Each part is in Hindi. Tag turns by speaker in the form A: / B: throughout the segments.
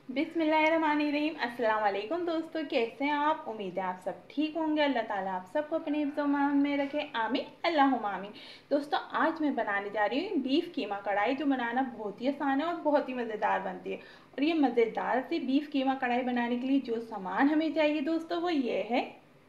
A: बिस्मिल्लाहिर्रहमानिर्रहीम। अस्सलाम वालेकुम दोस्तों, कैसे हैं आप? उम्मीद है आप सब ठीक होंगे। अल्लाह ताला आप सबको अपने हिफ्ज़-ओ-मान में रखे, आमीन अल्लाहुम्मा आमीन। दोस्तों, आज मैं बनाने जा रही हूँ बीफ कीमा कढ़ाई, जो बनाना बहुत ही आसान है और बहुत ही मज़ेदार बनती है। और ये मज़ेदार सी बीफ कीमा कढ़ाई बनाने के लिए जो सामान हमें चाहिए दोस्तों, वो ये है।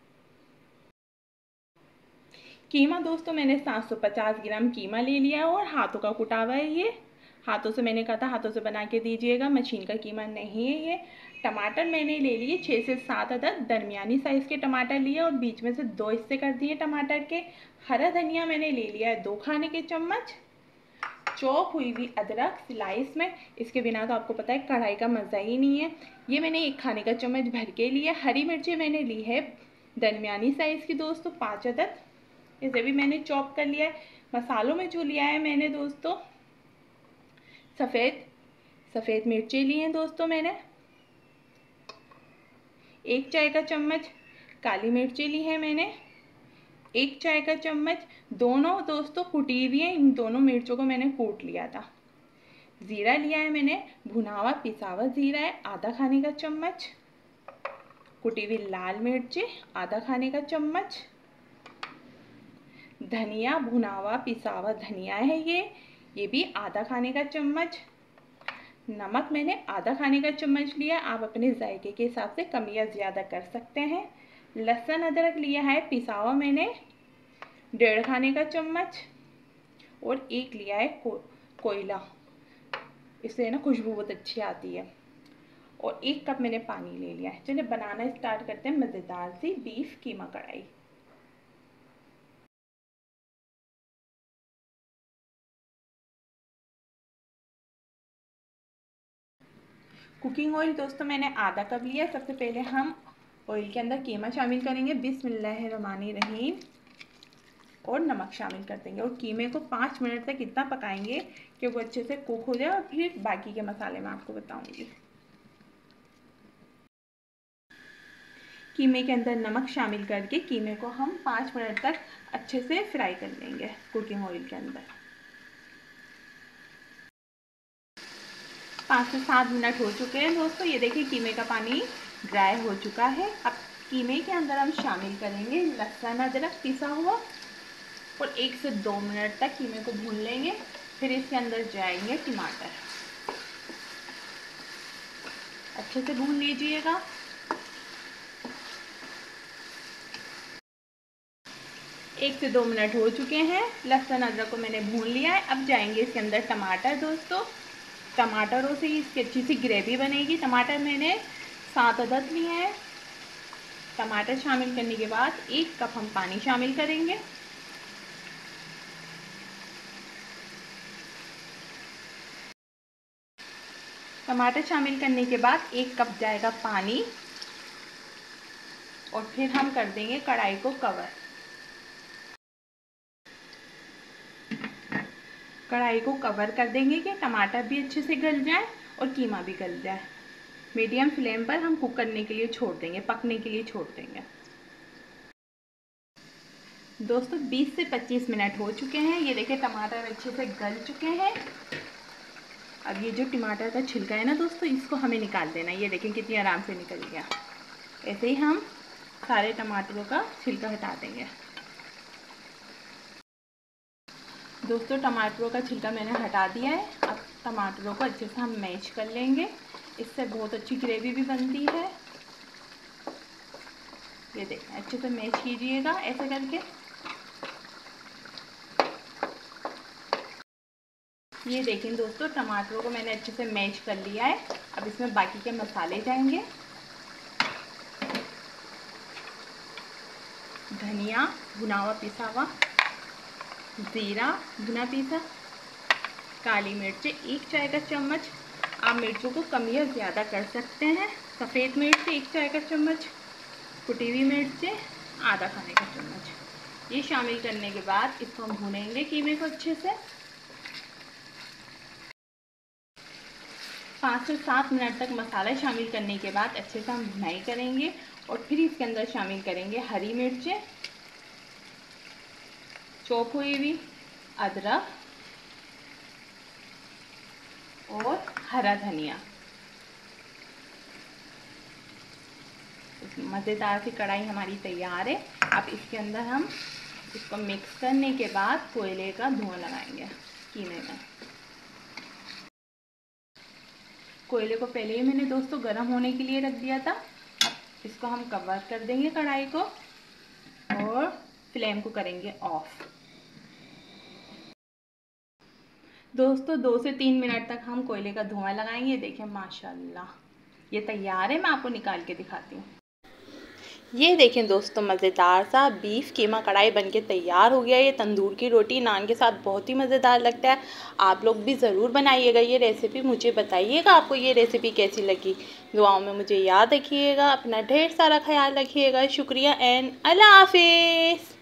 A: कीमा दोस्तों, मैंने 750 ग्राम कीमा ले लिया और हाथों का कुटा हुआ है। ये हाथों से मैंने कहा था हाथों से बना के दीजिएगा, मशीन का कीमा नहीं है ये। टमाटर मैंने ले लिए 6 से 7 अदद दरमियानी साइज़ के टमाटर लिए और बीच में से 2 हिस्से कर दिए टमाटर के। हरा धनिया मैंने ले लिया है 2 खाने के चम्मच। चॉप हुई हुई अदरक स्लाइस में, इसके बिना तो आपको पता है कढ़ाई का मज़ा ही नहीं है। ये मैंने 1 खाने का चम्मच भर के लिया। हरी मिर्ची मैंने ली है दरमियानी साइज़ की दोस्तों 5 अदद, इसे भी मैंने चॉप कर लिया है। मसालों में जो लिया है मैंने दोस्तों, सफ़ेद मिर्ची ली हैं दोस्तों मैंने 1 चाय का चम्मच। काली मिर्ची ली है मैंने 1 चाय का चम्मच। दोनों दोस्तों कुटी हुई है, इन दोनों मिर्चों को मैंने कूट लिया था। ज़ीरा लिया है मैंने, भुना हुआ पिसा हुआ ज़ीरा है आधा खाने का चम्मच। कुटी हुई लाल मिर्ची आधा खाने का चम्मच। धनिया भुना हुआ पिसा हुआ धनिया है ये भी आधा खाने का चम्मच। नमक मैंने आधा खाने का चम्मच लिया, आप अपने जायके के हिसाब से कम या ज़्यादा कर सकते हैं। लहसुन अदरक लिया है पिसा हुआ मैंने 1.5 खाने का चम्मच। और एक लिया है कोयला, इससे ना खुशबू बहुत अच्छी आती है। और 1 कप मैंने पानी ले लिया है। चलिए बनाना स्टार्ट करते हैं मज़ेदार सी बीफ कीमा कढ़ाई। कुकिंग ऑयल दोस्तों मैंने आधा कप लिया। सबसे पहले हम ऑयल के अंदर कीमा शामिल करेंगे, बिस्मिल्लाहिर्रहमानिर्रहीम, और नमक शामिल कर देंगे। और कीमे को 5 मिनट तक इतना पकाएंगे कि वो अच्छे से कुक हो जाए, और फिर बाकी के मसाले मैं आपको बताऊंगी। कीमे के अंदर नमक शामिल करके कीमे को हम 5 मिनट तक अच्छे से फ्राई कर लेंगे कुकिंग ऑयल के अंदर। 5 से 7 मिनट हो चुके हैं दोस्तों। ये देखिए कीमे का पानी ड्राई हो चुका है। अब कीमे के अंदर हम शामिल करेंगे लहसुन अदरक पिसा हुआ, और 1 से 2 मिनट तक कीमे को भून लेंगे। फिर इसके अंदर जाएंगे टमाटर, अच्छे से भून लीजिएगा। 1 से 2 मिनट हो चुके हैं। लहसुन अदरक को मैंने भून लिया है। अब जाएंगे इसके अंदर टमाटर दोस्तों। टमाटरों से इसकी अच्छी सी ग्रेवी बनेगी। टमाटर मैंने 7 अदद लिए हैं। टमाटर शामिल करने के बाद 1 कप हम पानी शामिल करेंगे। टमाटर शामिल करने के बाद 1 कप जाएगा पानी, और फिर हम कर देंगे कढ़ाई को कवर। कढ़ाई को कवर कर देंगे कि टमाटर भी अच्छे से गल जाए और कीमा भी गल जाए। मीडियम फ्लेम पर हम कुक करने के लिए छोड़ देंगे, पकने के लिए छोड़ देंगे। दोस्तों 20 से 25 मिनट हो चुके हैं। ये देखिए टमाटर अच्छे से गल चुके हैं। अब ये जो टमाटर का छिलका है ना दोस्तों, इसको हमें निकाल देना है। ये देखें कितनी आराम से निकल गया। ऐसे ही हम सारे टमाटरों का छिलका हटा देंगे। दोस्तों टमाटरों का छिलका मैंने हटा दिया है। अब टमाटरों को अच्छे से हम मैश कर लेंगे, इससे बहुत अच्छी ग्रेवी भी बनती है। ये देखें अच्छे से मैश कीजिएगा ऐसे करके। ये देखें दोस्तों टमाटरों को मैंने अच्छे से मैश कर लिया है। अब इसमें बाकी के मसाले जाएंगे। धनिया भुना हुआ पिसा हुआ, ज़ीरा भुना पिसा, काली मिर्च 1 चाय का चम्मच, आप मिर्चों को कम या ज़्यादा कर सकते हैं। सफ़ेद मिर्च 1 चाय का चम्मच, कुटी हुई मिर्च आधा खाने का चम्मच। ये शामिल करने के बाद इसको हम भूनेंगे कीमे को अच्छे से। 5 से 7 मिनट तक मसाला शामिल करने के बाद अच्छे से हम भुनाई करेंगे, और फिर इसके अंदर शामिल करेंगे हरी मिर्चें, चॉप हुई हुई अदरक और हरा धनिया। मज़ेदार सी कढ़ाई हमारी तैयार है। अब इसके अंदर हम इसको मिक्स करने के बाद कोयले का धुआं लगाएंगे कीमे में। कोयले को पहले ही मैंने दोस्तों गर्म होने के लिए रख दिया था। अब इसको हम कवर कर देंगे कढ़ाई को और फ्लेम को करेंगे ऑफ। दोस्तों 2 से 3 मिनट तक हम कोयले का धुआं लगाएंगे। देखिए माशाल्लाह ये तैयार है। मैं आपको निकाल के दिखाती हूँ। ये देखें दोस्तों, मज़ेदार सा बीफ कीमा कढ़ाई बनके तैयार हो गया। ये तंदूर की रोटी नान के साथ बहुत ही मज़ेदार लगता है। आप लोग भी ज़रूर बनाइएगा ये रेसिपी। मुझे बताइएगा आपको ये रेसिपी कैसी लगी। दुआओं में मुझे याद रखिएगा। अपना ढेर सारा ख्याल रखिएगा। शुक्रिया एंड अल्लाह हाफिज़।